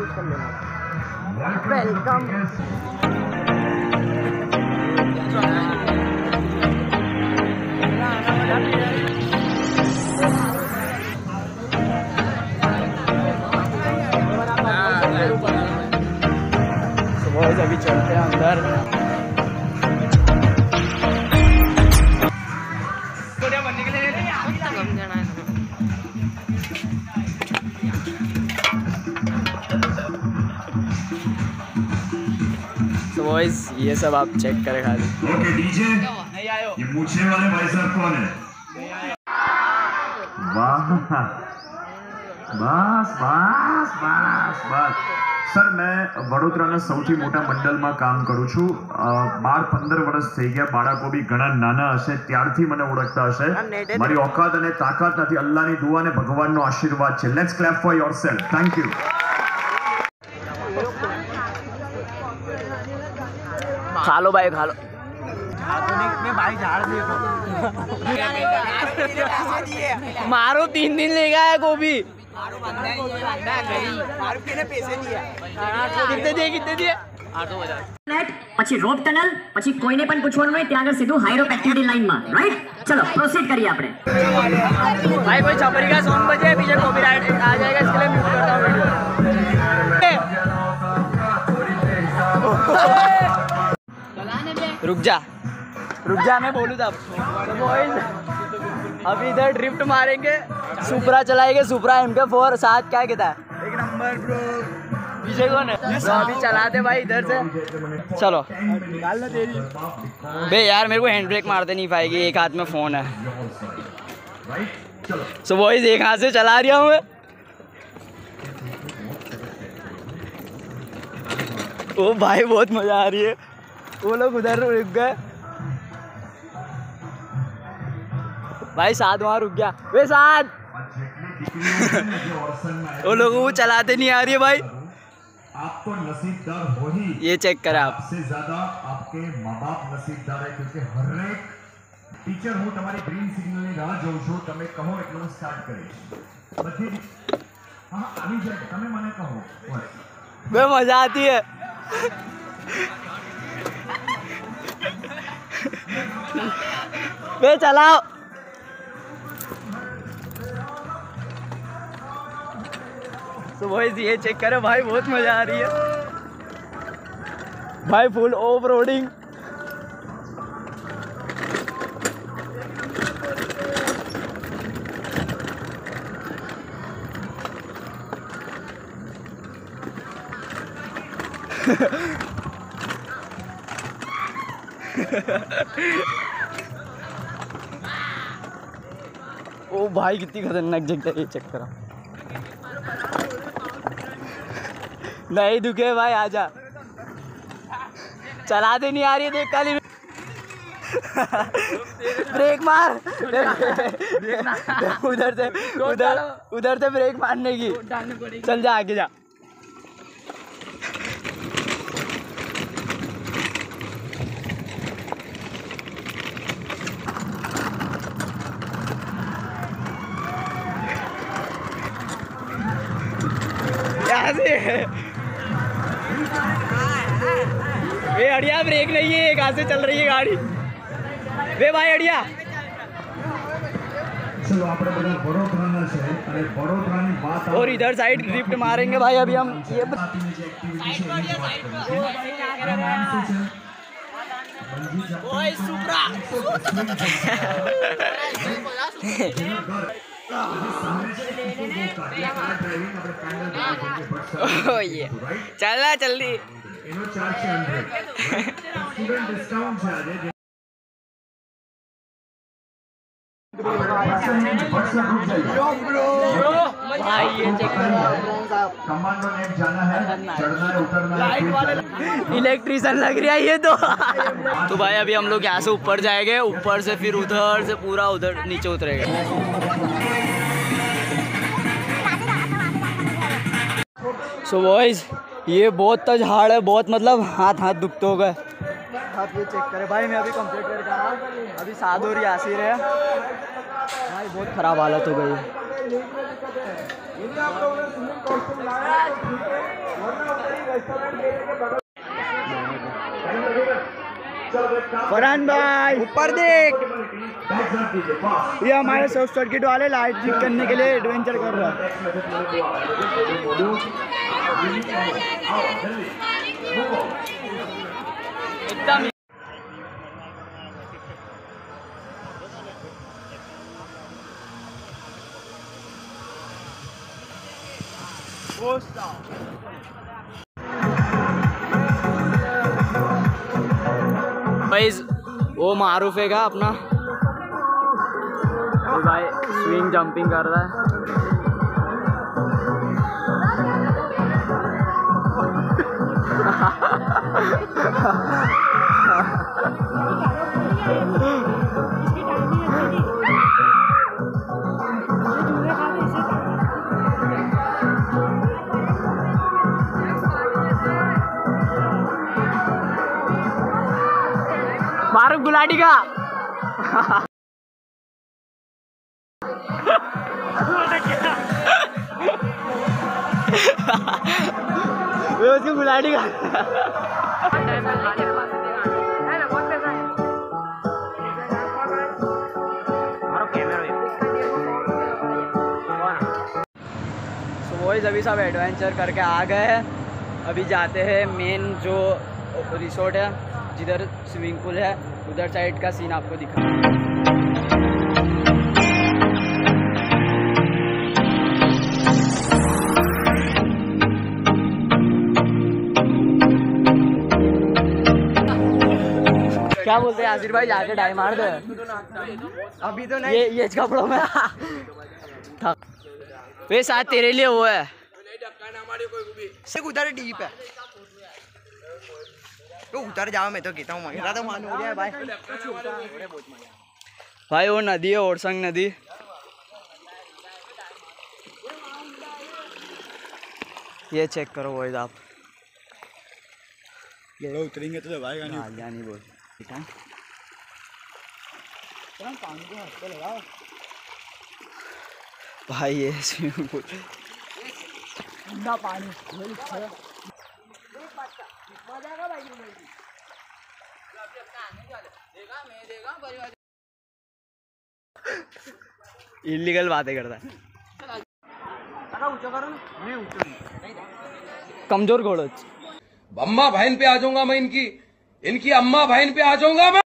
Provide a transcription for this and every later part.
Use कर लेना। Welcome. सुबह अभी चलते हैं अंदर। तो बॉयज ये सब आप चेक करें खाली। ओके डीजे, ये मूछने वाले भाई साहब कौन है? वाह, बस बस बस बस। सर मैं વડોદરાના સૌથી મોટા મંડળમાં કામ કરું છું। 12-15 વર્ષ થઈ ગયા। બાળકો બી ઘણા નાના હશે ત્યારથી મને ઓળખતા હશે। મારી औकात અને તાકાત નથી, અલ્લાહની દુઆ અને ભગવાનનો આશીર્વાદ છે। Let's clap for yourself. Thank you. खा लो भाई, खा लो। मारो 3 दिन ले गया है गोभी। कितने दिए? 8 પછી રોપ ટનલ, પછી કોઈને પણ પૂછવાનું નહીં, ત્યાં આગળ સીધું હાઈરોપ એક્ટિવિટી લાઈનમાં, રાઈટ? ચલો પ્રોસીડ કરીએ આપણે। भाई कोई छपरी का सॉन्ग बजे पीछे कॉपीराइट आ जाएगा, इसके लिए म्यूट करता हूं वीडियो। रुक जा मैं बोलूँ तब। तो बॉयज अभी इधर ड्रिफ्ट मारेंगे, सुपरा चलाएंगे। सुपरा MK4 साथ क्या कहता है? एक नंबर ब्रो। पीछे कौन है? तो अभी चलाते भाई इधर से। चलो बे यार, मेरे को हैंड ब्रेक मारते नहीं पाएगी, एक हाथ में फोन है। सो बॉयज एक हाथ से चला रहा हूँ मैं। ओ भाई बहुत मजा आ रही है। वो लोग उधर रुक गए भाई, साथ वहाँ रुक गया। वे साथ वो लोगों को चलाते नहीं आ रही है भाई। आप तो नसीबदार हो ही, ये चेक करें आप। सबसे ज्यादा आपके माँ बाप नसीबदार है, क्योंकि हर एक टीचर हूँ તમારી ગ્રીન સિગ્નલ ની રાહ જોઉં છું। તમે કહો એટલે હું સ્ટાર્ટ કરીશ। બધી હા આવી જાય, તમે મને કહો બસ। वे मजा आती है। वे चलाओ। तो बॉयज ये चेक करें भाई, बहुत मजा आ रही है भाई, फुल ऑफ रोडिंग। ओ भाई कितनी खतरनाक जगह है, ये चेक करो। नहीं दुखे भाई, आजा। चलाते नहीं आ रही है, देख काली। ब्रेक मार। उधर से ब्रेक मारने की। चल जा आगे जा। वे अड़िया ब्रेक नहीं है, कहाँ से चल रही है गाड़ी? वे भाई अड़िया। चलो આપણે બધા વડોદરાના છે અને વડોદરાની વાત और इधर साइड ड्रिफ्ट मारेंगे भाई। अभी हम ये सुपरा ये चला जल्दी। स्टूडेंट डिस्काउंट છે આજે। भाई ये चेक करो, कमांडो नेट जाना है, चढ़ना है, उतरना है। इलेक्ट्रिशियन लग रहा है ये तो। तो भाई अभी हम लोग यहाँ से ऊपर जाएंगे, ऊपर से फिर उधर से पूरा उधर नीचे उतरेंगे। सो बॉयज ये बहुत झाड़ है, बहुत मतलब हाथ दुखते हो गए। आप ये चेक करें भाई, मैं अभी कंप्लीट करके आया, अभी सादोरी आसिर है भाई, बहुत ख़राब हालत हो गई। फरहान भाई ऊपर देख, ये हमारे शॉर्ट सर्किट वाले लाइट ठीक करने के लिए एडवेंचर कर रहा है। एकदम भाई वो मारूफ है का अपना भाई स्विंग जंपिंग कर रहा है। मारूफ गुलाटी का उसकी गुलाटी का वही अभी सब एडवेंचर करके आ गए हैं। अभी जाते हैं मेन जो रिसोर्ट है, जिधर स्विमिंग पूल है, उधर साइड का सीन आपको दिखा। क्या बोलते हैं आसिर भाई, जाके डाई मार दे। अभी तो नहीं, ये कपड़ों में था। वे साथ तेरे लिए वो है, उधर डीप है तो उतर जाओ। मैं तो कहता हूँ मेरा तो मान हो गया भाई। भाई वो नदी है, ओरसंग नदी। ये चेक करो वो आप लोड़ा उतरेंगे तो दबाएगा नहीं। नहीं बोल भाई ये स्विमिंग पूल ठंडा पानी इलीगल बातें करता है। कमजोर घोड़ो अम्मा बहन पे आ जाऊंगा मैं, इनकी अम्मा बहन पे आ जाऊंगा मैं।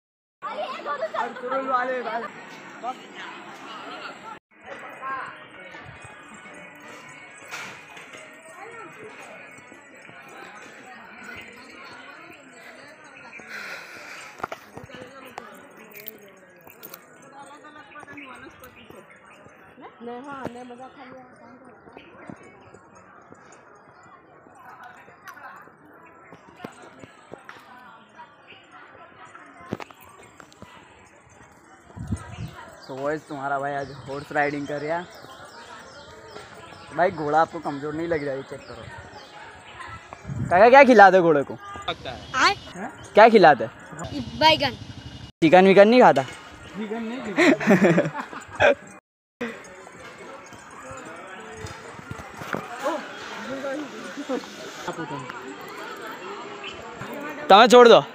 तो वो तुम्हारा भाई आज हॉर्स राइडिंग कर रहा है। भाई घोड़ा आपको कमजोर नहीं लग रहा है, चेक करो। काका क्या खिलाते घोड़े को? क्या खिलाते? बैगन। चिकन विकन नहीं खाता? तुम्हें छोड़ दो।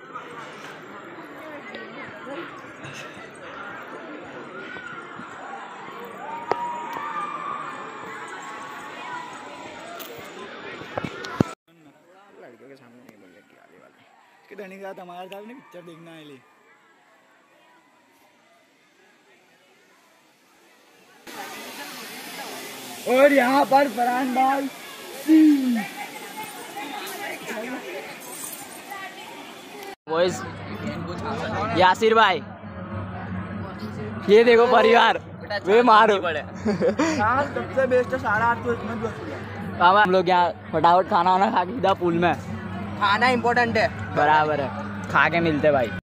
लड़कियों के सामने नहीं बोल रही आगे वाले इसके धनी के साथ हमारे साथ नहीं पिक्चर देखना है। और यहाँ पर फरहान भाई वॉइस यासिर भाई, ये देखो परिवार वे मारो सबसे बेस्ट है सारा। हम लोग यहाँ फटाफट खाना वाना खा के सीधा पूल में। खाना इम्पोर्टेंट है, बराबर है, खा के मिलते भाई।